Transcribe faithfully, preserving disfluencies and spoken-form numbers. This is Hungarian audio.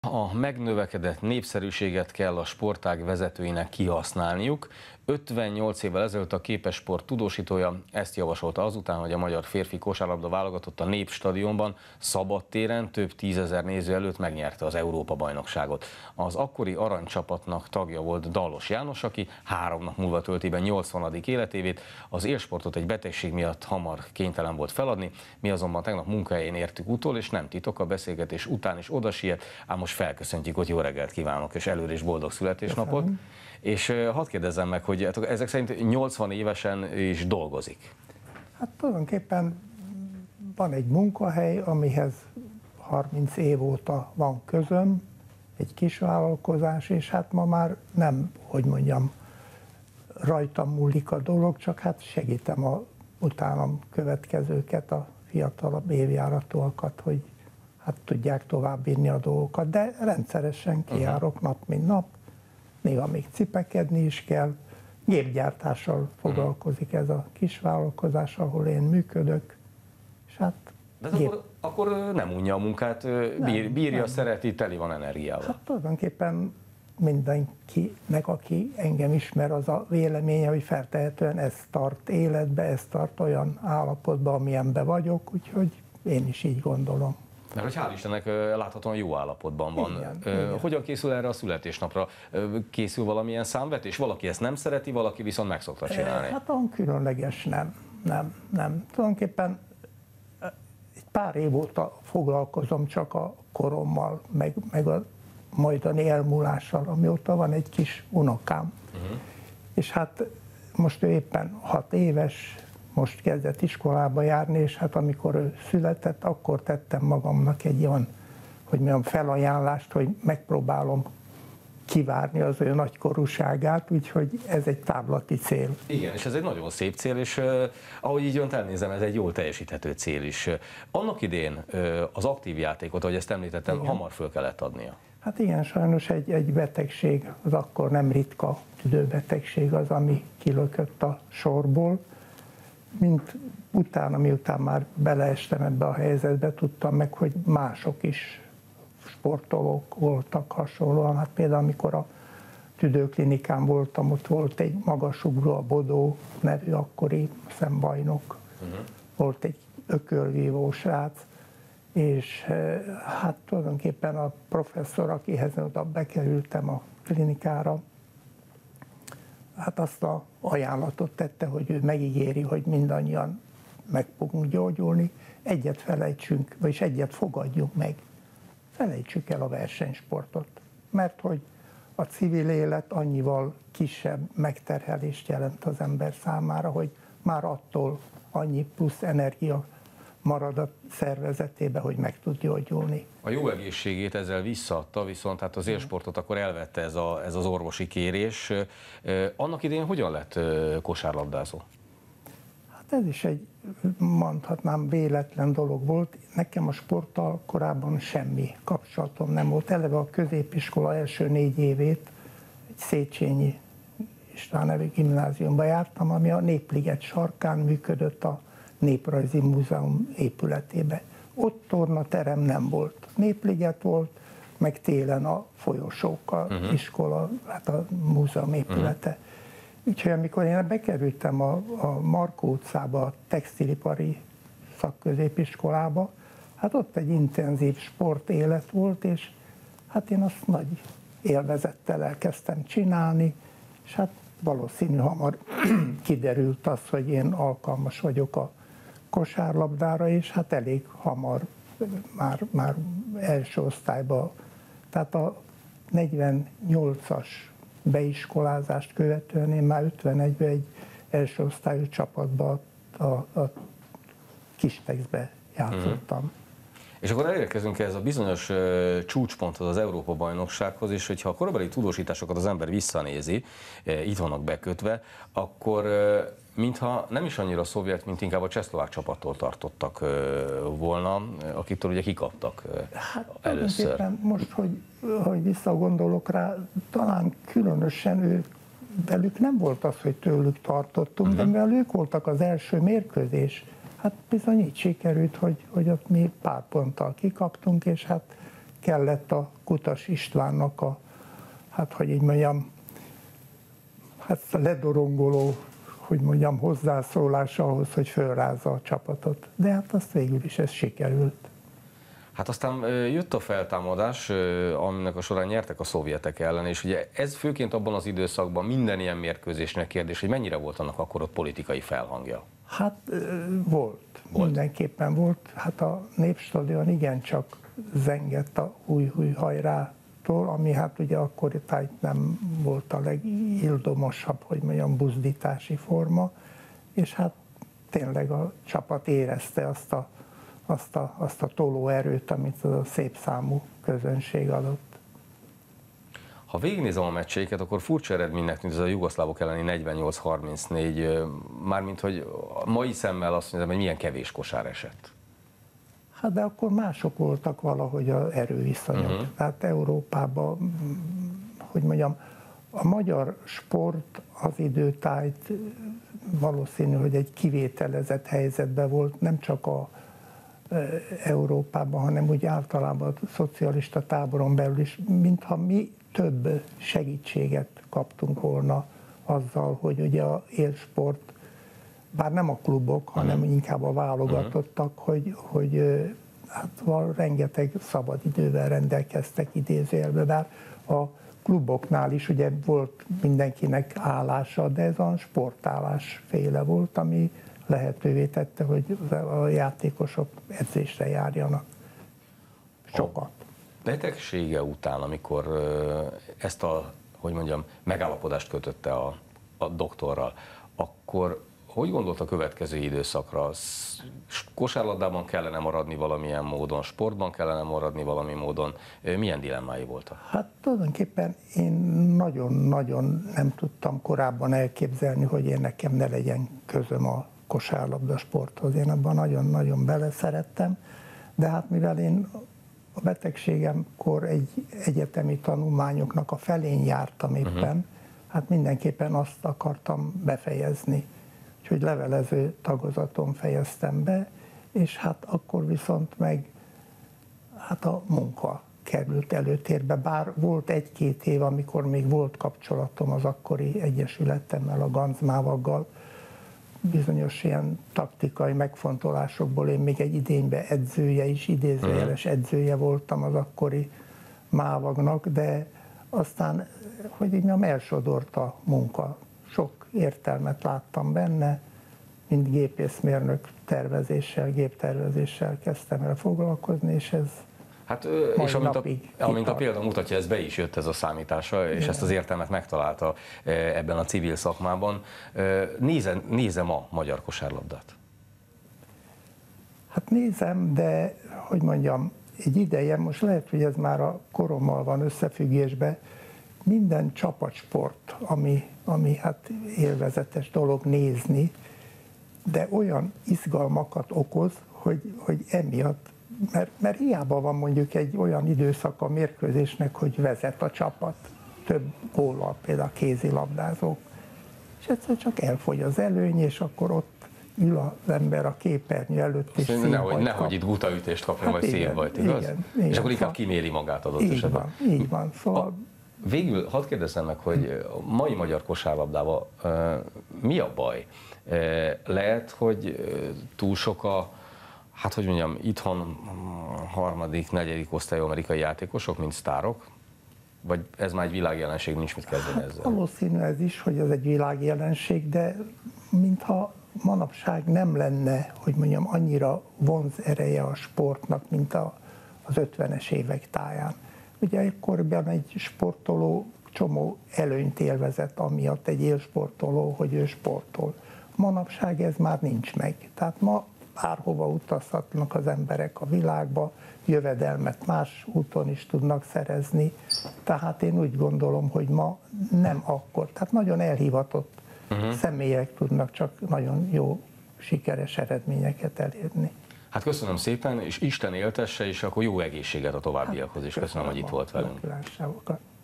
A megnövekedett népszerűséget kell a sportág vezetőinek kihasználniuk. ötvennyolc évvel ezelőtt a Képesport tudósítója ezt javasolta azután, hogy a magyar férfi kosárlabda válogatott a Népstadionban szabadtéren több tízezer néző előtt megnyerte az Európa-bajnokságot. Az akkori aranycsapatnak tagja volt Dallos János, aki három nap múlva tölti be nyolcvanadik életévét. Az élsportot egy betegség miatt hamar kénytelen volt feladni, mi azonban tegnap munkahelyén értük utol, és nem titok, a beszélgetés után is oda siet, ám most felköszöntjük, hogy jó reggelt kívánok, és előre is boldog születésnapot. Köszönöm. És hadd kérdezzem meg, hogy ezek szerint nyolcvan évesen is dolgozik? Hát tulajdonképpen van egy munkahely, amihez harminc év óta van közöm, egy kis vállalkozás, és hát ma már nem, hogy mondjam, rajtam múlik a dolog, csak hát segítem a utánam következőket, a fiatalabb évjáratóakat, hogy hát tudják továbbvinni a dolgokat, de rendszeresen kijárok nap, mint nap, néha még cipekedni is kell, gépgyártással foglalkozik ez a kis vállalkozás, ahol én működök, és hát de gép... akkor, akkor nem unja a munkát, bír, nem, bírja, nem. Szereti, teli van energiával. Hát tulajdonképpen mindenkinek, aki engem ismer, az a véleménye, hogy feltehetően ez tart életbe, ez tart olyan állapotban, amilyenben vagyok, úgyhogy én is így gondolom. Mert hogy hál' Istennek láthatóan jó állapotban van. Igen, Hogyan igen. készül erre a születésnapra? Készül valamilyen számvetés? Valaki ezt nem szereti, valaki viszont meg szokta csinálni? Hát olyan különleges nem, nem, nem. Tulajdonképpen egy pár év óta foglalkozom csak a korommal, meg, meg a majdani elmúlással, amióta van egy kis unokám. Uh-huh. És hát most ő éppen hat éves, most kezdett iskolába járni, és hát amikor ő született, akkor tettem magamnak egy olyan, hogy mondjam, felajánlást, hogy megpróbálom kivárni az ő nagykorúságát, úgyhogy ez egy távlati cél. Igen, és ez egy nagyon szép cél, és uh, ahogy így önt elnézem, ez egy jól teljesíthető cél is. Annak idén uh, az aktív játékot, ahogy ezt említettem, igen, hamar föl kellett adnia. Hát igen, sajnos egy, egy betegség, az akkor nem ritka tüdőbetegség az, ami kilökött a sorból. Mint utána, miután már beleestem ebbe a helyzetbe, tudtam meg, hogy mások is sportolók voltak hasonlóan. Hát például, amikor a tüdőklinikán voltam, ott volt egy magasugró, a Bodó nevű akkori szembajnok, uh-huh. volt egy ökölvívó srác, és hát tulajdonképpen a professzor, akihez oda bekerültem a klinikára, hát azt a ajánlatot tette, hogy ő megígéri, hogy mindannyian meg fogunk gyógyulni, egyet felejtsünk, vagyis egyet fogadjunk meg. Felejtsük el a versenysportot, mert hogy a civil élet annyival kisebb megterhelést jelent az ember számára, hogy már attól annyi plusz energia marad a szervezetébe, hogy meg tud gyógyulni. A jó egészségét ezzel visszaadta, viszont hát az élsportot akkor elvette ez, a, ez az orvosi kérés. Annak idején hogyan lett kosárlabdázó? Hát ez is egy, mondhatnám, véletlen dolog volt. Nekem a sporttal korábban semmi kapcsolatom nem volt. Eleve a középiskola első négy évét egy Széchenyi István nevű gimnáziumba jártam, ami a Népliget sarkán működött a Néprajzi Múzeum épületébe. Ott tornaterem nem volt. Népliget volt, meg télen a folyosók, a uh-huh. iskola, hát a múzeum épülete. Uh-huh. Úgyhogy amikor én bekerültem a, a Markó utcába, a textilipari szakközépiskolába, hát ott egy intenzív sportélet volt, és hát én azt nagy élvezettel elkezdtem csinálni, és hát valószínű hamar kiderült az, hogy én alkalmas vagyok a kosárlabdára, és hát elég hamar, már, már első osztályban, tehát a negyvennyolcas beiskolázást követően én már ötvenegyben egy első osztályú csapatban a, a Kistexbe játszottam. Mm. És akkor elérkezünk ez a bizonyos uh, csúcsponthoz, az Európa-bajnoksághoz, és hogyha a korabeli tudósításokat az ember visszanézi, uh, itt vannak bekötve, akkor uh, mintha nem is annyira szovjet, mint inkább a csehszlovák csapattól tartottak uh, volna, akitől ugye kikaptak uh, hát, először. Most, hogy, hogy visszagondolok rá, talán különösen ő, velük nem volt az, hogy tőlük tartottunk, uh-huh. de mivel ők voltak az első mérkőzés, hát bizony így sikerült, hogy, hogy ott mi pár ponttal kikaptunk, és hát kellett a Kutas Istvánnak a, hát hogy így mondjam, hát a ledorongoló, hogy mondjam, hozzászólása ahhoz, hogy fölrázza a csapatot. De hát azt végül is ez sikerült. Hát aztán jött a feltámadás, aminek a során nyertek a szovjetek ellen, és ugye ez főként abban az időszakban minden ilyen mérkőzésnek kérdés, hogy mennyire volt annak akkor ott politikai felhangja? Hát volt, volt. Mindenképpen volt. Hát a Népstadion igencsak zengett a új-új hajrától, ami hát ugye akkor tájt nem volt a legildomosabb, hogy mondjam, buzdítási forma, és hát tényleg a csapat érezte azt a azt a, azt a tolóerőt, amit az a szép számú közönség adott. Ha végignézem a meccseiket, akkor furcsa eredménynek tűnt ez a jugoszlávok elleni negyvennyolc harmincnégy, mármint hogy mai szemmel azt mondom, hogy milyen kevés kosár esett. Hát de akkor mások voltak valahogy az erőviszonyok. Uh-huh. Tehát Európában, hogy mondjam, a magyar sport az időtájt valószínű, hogy egy kivételezett helyzetben volt, nem csak a Európában, hanem úgy általában a szocialista táboron belül is, mintha mi több segítséget kaptunk volna azzal, hogy ugye a élsport, bár nem a klubok, hanem uh-huh. inkább a válogatottak, uh-huh. hogy, hogy hát rengeteg szabad idővel rendelkeztek idézőjelben, bár a kluboknál is ugye volt mindenkinek állása, de ez a sportállás féle volt, ami lehetővé tette, hogy a játékosok edzésre járjanak sokat. A betegsége után, amikor ezt a, hogy mondjam, megállapodást kötötte a, a doktorral, akkor hogy gondolt a következő időszakra? Kosárlabdában kellene maradni valamilyen módon, sportban kellene maradni valami módon? Milyen dilemmái voltak? Hát tulajdonképpen én nagyon-nagyon nem tudtam korábban elképzelni, hogy én nekem ne legyen közöm a kosárlabda sporthoz. Én abban nagyon-nagyon beleszerettem, de hát mivel én a betegségemkor egy egyetemi tanulmányoknak a felén jártam éppen, uh-huh. hát mindenképpen azt akartam befejezni. Úgyhogy levelező tagozaton fejeztem be, és hát akkor viszont meg hát a munka került előtérbe, bár volt egy-két év, amikor még volt kapcsolatom az akkori egyesületemmel, a Gancmávaggal, bizonyos ilyen taktikai megfontolásokból én még egy idényben edzője is, idézőjeles edzője voltam az akkori Mávagnak, de aztán, hogy így nem elsodort a munka. Sok értelmet láttam benne, mint gépészmérnök tervezéssel, géptervezéssel kezdtem el foglalkozni, és ez Hát, és amint a, amint a példa mutatja, ez be is jött ez a számítása, és Igen. ezt az értelmet megtalálta ebben a civil szakmában. Nézem, nézem a magyar kosárlabdát? Hát nézem, de hogy mondjam, egy ideje, most lehet, hogy ez már a korommal van összefüggésben, minden csapatsport, ami, ami hát élvezetes dolog nézni, de olyan izgalmakat okoz, hogy, hogy emiatt, mert, mert hiába van mondjuk egy olyan időszak a mérkőzésnek, hogy vezet a csapat több góllal, például a kézilabdázók, és egyszer csak elfogy az előny, és akkor ott ül az ember a képernyő előtt, és színbajt nehogy, nehogy itt gutaütést kapjon, hát vagy színbajt, igaz? Igen, igen, és akkor inkább kiméli magát adott így esetben. Van, így van, szóval... A, végül hadd kérdezzem meg, hogy a mai magyar kosárlabdában uh, mi a baj? Uh, lehet, hogy uh, túl sok a, hát hogy mondjam, itthon harmadik, negyedik osztályú amerikai játékosok, mint sztárok? Vagy ez már egy világjelenség, nincs mit kezdeni hát ezzel? Valószínű ez is, hogy ez egy világjelenség, de mintha manapság nem lenne, hogy mondjam, annyira vonz ereje a sportnak, mint a, az ötvenes évek táján. Ugye ekkoriban egy sportoló csomó előnyt élvezett, amiatt egy élsportoló, hogy ő sportol. Manapság ez már nincs meg. Tehát ma bárhova utazhatnak az emberek a világba, jövedelmet más úton is tudnak szerezni. Tehát én úgy gondolom, hogy ma nem akkor. Tehát nagyon elhivatott uh-huh. személyek tudnak csak nagyon jó, sikeres eredményeket elérni. Hát köszönöm szépen, és Isten éltesse, és akkor jó egészséget a továbbiakhoz is. Köszönöm, hogy itt volt velünk.